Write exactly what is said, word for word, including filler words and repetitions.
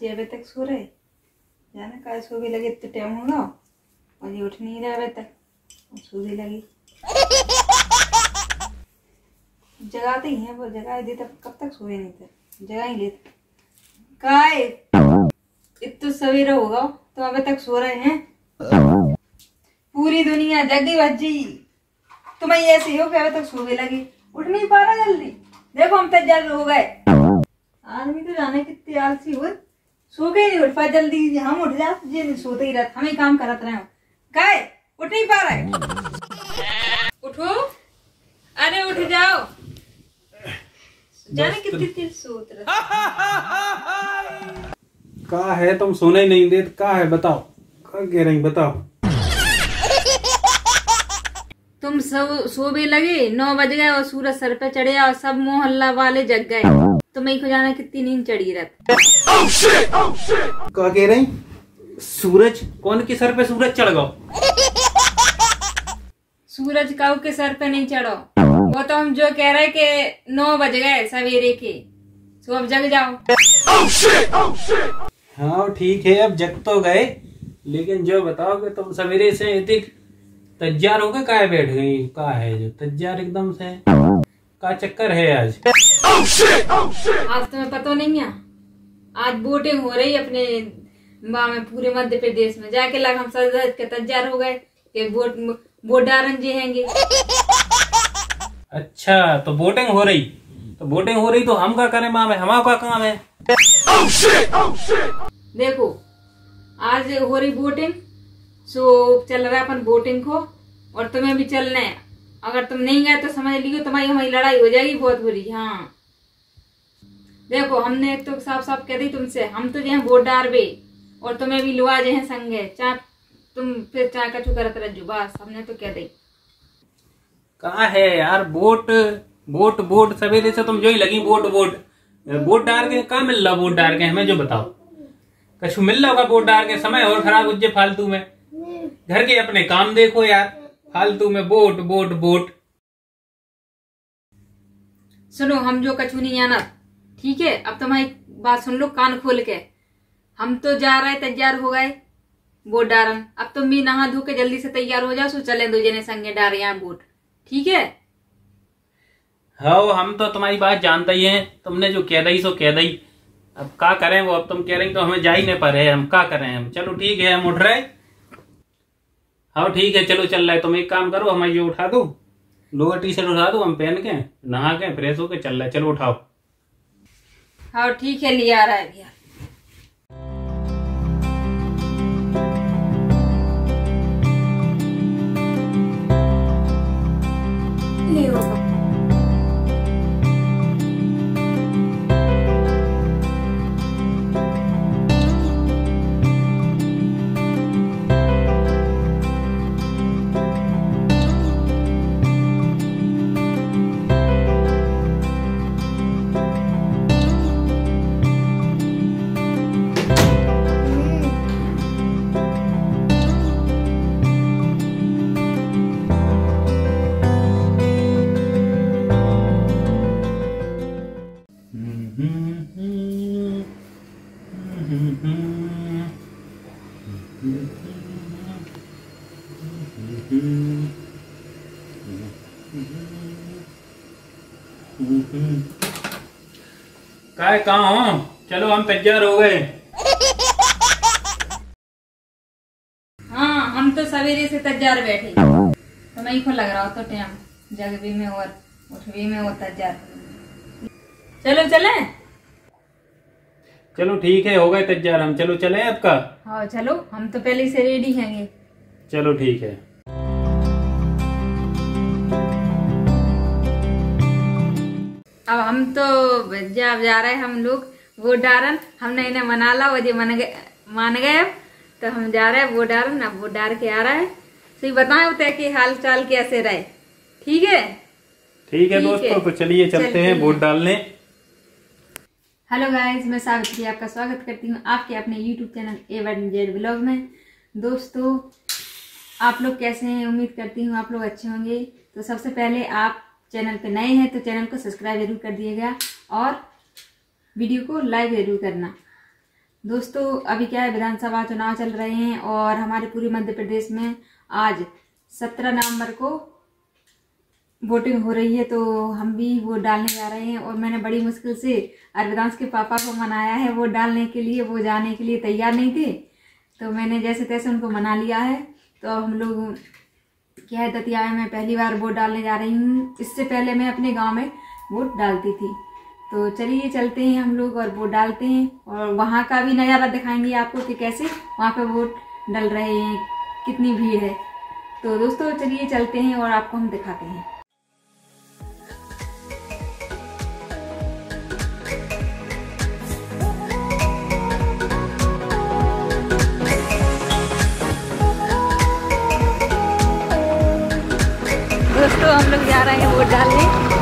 बच्चे अभी तक सो रहे, जाना कल सो भी लगे तो टाइम होगा और ये उठ नहीं रहा अभी तक, सो भी लगी। जगाते ही हैं वो, जगा ही देते कब तक सोए नहीं थे, जगा ही लेते। काय इतना सवेरा होगा तो अभी तक सो रहे हैं। पूरी दुनिया जगी बच्ची, तुम्हें ऐसे हो कि अभी तक सोने लगी, उठ नहीं पा रहा जल्दी। देखो हम तैयार हो गए। आदमी तो जाने कितनी आलसी हो, सो के नहीं उठ पा जल्दी। हम उठ जाते ये नहीं सोते ही रहते, हमें काम करते रहे। काय उठ नहीं पा रहा है, उठो, अरे उठ जाओ। जाने कितनी देर सोत रहे। का है तुम सोने ही नहीं देते, का है बताओ, का कह रही बताओ। तुम सब सो भी लगे, नौ बज गए और सूरज सर पे चढ़े और सब मोहल्ला वाले जग गए। तुम्हें को जाना कितनी नींद चढ़ी रहती। क्या कह रही? सूरज कौन के सर पे सूरज चढ़ गो? सूरज काऊ के सर पे नहीं चढ़ो, वो तो हम जो कह रहे कि नौ बज गए सवेरे के, तो अब जग जाओ। हाँ ठीक है, अब जग तो गए, लेकिन जो बताओ कि तुम सवेरे से इतनी तैयार हो गए, काहे बैठ गई? का है जो तैयार एकदम से, का चक्कर है आज? आज तुम्हें पता नहीं है, आज वोटिंग हो रही अपने माँ में, पूरे मध्य प्रदेश में। जाके लग हम सज के तैयार हो गए कि वोट वोट डालन जी हैंगे। अच्छा तो वोटिंग हो रही, तो वोटिंग हो रही तो हम क्या करें माँ में, हमारा क्या काम है? देखो आज हो रही वोटिंग, सो चल रहा है अपन वोटिंग को, और तुम्हें भी चलना है। अगर तुम नहीं गए तो समझ लियो तुम्हारी हमारी लड़ाई हो जाएगी बहुत बुरी। हाँ देखो हमने तो साफ साफ कह दी तुमसे, हम तो जो वोट डालबे और तुम्हें भी लुआ जे हैं संगे, चाहे तुम फिर चाहे कछु करत रहो, बस हमने तो कह दी। कहा है यार वोट वोट वोट सवेरे से तुम जो ही लगी वोट वोट वोट डाल के कहा मिल रहा? वोट डाल के हमें जो बताओ, कछु मिल रहा होगा वोट डाल के? समय और खराब हो जाए फालतू में, घर के अपने काम देखो यार, फालतू में वोट वोट वोट। सुनो हम जो कछु नहीं जाना, ठीक है? अब तुम्हारी बात सुन लो कान खोल के। हम तो जा रहे तैयार हो गए वोट डालन, अब तुम भी नहा धो के जल्दी से तैयार हो जाओ, सो चले दो जने संगे डाल रहे वोट, ठीक है? हाँ हम तो तुम्हारी बात जानते ही हैं, तुमने जो कह दी सो कह दी, अब क्या करें? वो अब तुम कह रही तो हमें जा ही नहीं पा रहे, हम क्या करें? हम चलो ठीक है हम उठ रहे। हाँ ठीक है चलो चल रहे। तुम एक काम करो, हमें ये उठा दो, लोअर टी शर्ट उठा दो, हम पहन के नहा के फ्रेश होके चल रहे। चलो उठाओ। हाँ ठीक है लिया आ रहा है भैया। काय कहाँ हो? चलो हम तैयार हो गए। हाँ हम तो सवेरे से तैयार बैठे, तो मैं को लग रहा हो तो टाइम जग भी में और उठ भी में हो तैयार। चलो चले। चलो ठीक है हो गए तैयार हम, चलो चले आपका। हाँ चलो हम तो पहले से रेडी हैंगे। चलो ठीक है। अब हम तो जब जा रहे हम लोग वोट डालन, हमने इन्हें मना ला और ये मन गए मान गए, अब तो हम जा रहे हैं वोट डालन। अब वोट डाल के आ रहा है, सही बताएं होते कि हाल चाल कैसे रहे। ठीक है ठीक है दोस्तों, तो चलिए चलते हैं वोट डालने। हेलो गाइस, मैं सावित्री आपका स्वागत करती हूँ आपके अपने YouTube channel A one Z blog में। दोस्तों आप लोग कैसे हैं? उम्मीद करती हूँ आप लोग अच्छे होंगे। तो सबसे पहले आप चैनल पे नए हैं तो चैनल को सब्सक्राइब जरूर कर दिएगा और वीडियो को लाइक जरूर करना। दोस्तों अभी क्या है, विधानसभा चुनाव चल रहे हैं और हमारे पूरे मध्य प्रदेश में आज सत्रह नवंबर को वोटिंग हो रही है। तो हम भी वोट डालने जा रहे हैं और मैंने बड़ी मुश्किल से अरविदांश के पापा को मनाया है वोट डालने के लिए। वो जाने के लिए तैयार नहीं थे, तो मैंने जैसे तैसे उनको मना लिया है। तो अब हम लोग क्या है, दतिया में मैं पहली बार वोट डालने जा रही हूँ। इससे पहले मैं अपने गाँव में वोट डालती थी। तो चलिए चलते हैं हम लोग और वोट डालते हैं और वहाँ का भी नज़ारा दिखाएंगे आपको कि कैसे वहाँ पे वोट डल रहे हैं, कितनी भीड़ है। तो दोस्तों चलिए चलते हैं और आपको हम दिखाते हैं। दोस्तों हम लोग जा रहे हैं वोट डालने।